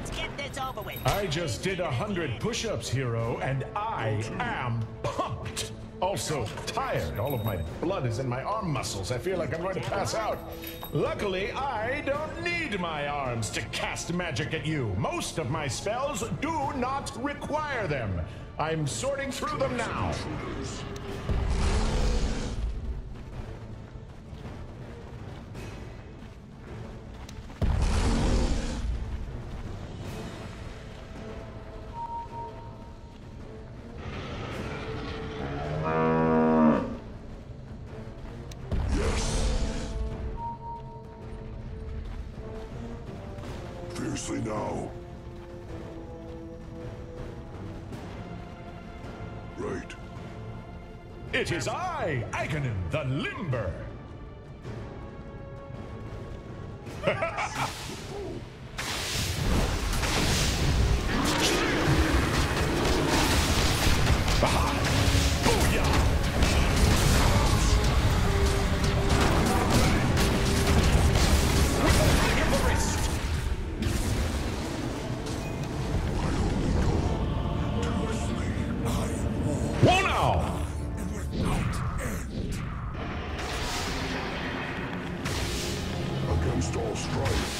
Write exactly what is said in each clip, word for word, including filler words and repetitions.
Let's get this over with. I just did a hundred push-ups, hero, and I am pumped. Also tired. All of my blood is in my arm muscles. I feel like I'm going to pass out. Luckily, I don't need my arms to cast magic at you. Most of my spells do not require them. I'm sorting through them now. Fiercely now. Right. It is I, Aghanim, the Limber. Against all strife.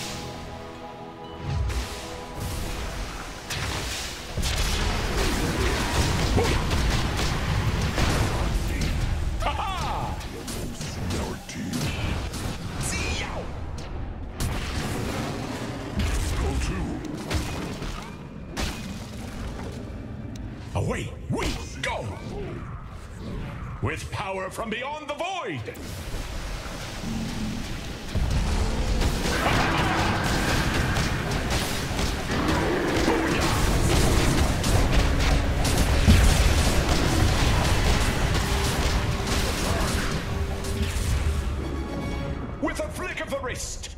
Ha-ha! Our team. See ya! Go to. Away we go! With power from beyond the void! With a flick of the wrist!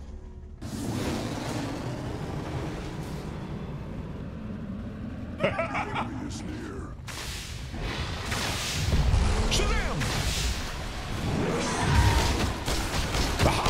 Enemy is near. Shazam! Aha!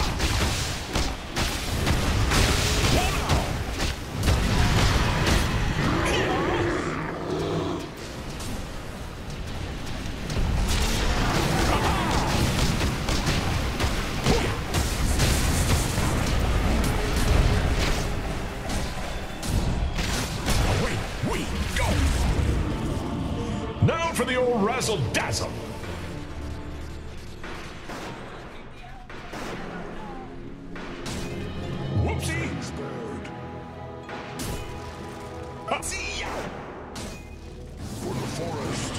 Now for the old razzle-dazzle. Whoopsie! Spared. Ha, see ya! For the forest.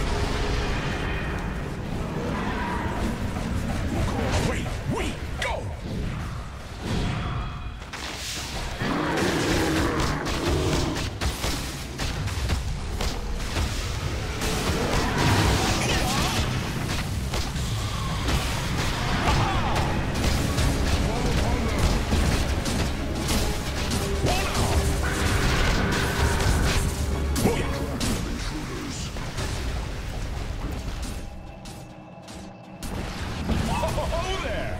Away we go! Oh, there!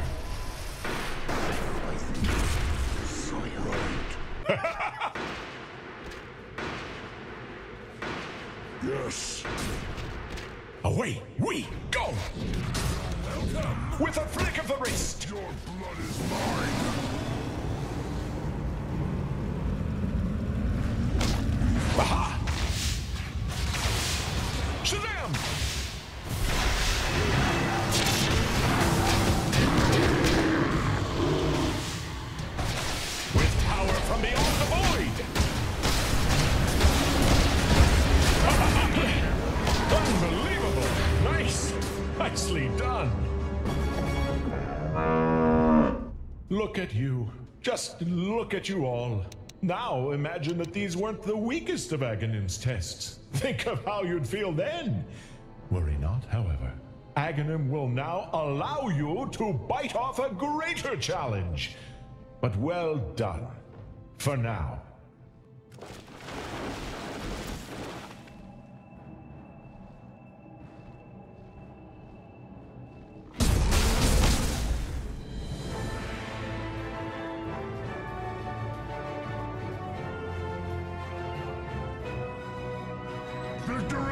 Yes. Away we go! Welcome! With a flick of the wrist! Your blood is mine. Aha! Shazam! With power from beyond the void! Unbelievable! Nice! Nicely done! Look at you. Just look at you all. Now imagine that these weren't the weakest of Aghanim's tests. Think of how you'd feel then. Worry not, however. Aghanim will now allow you to bite off a greater challenge. But well done. For now. Victory!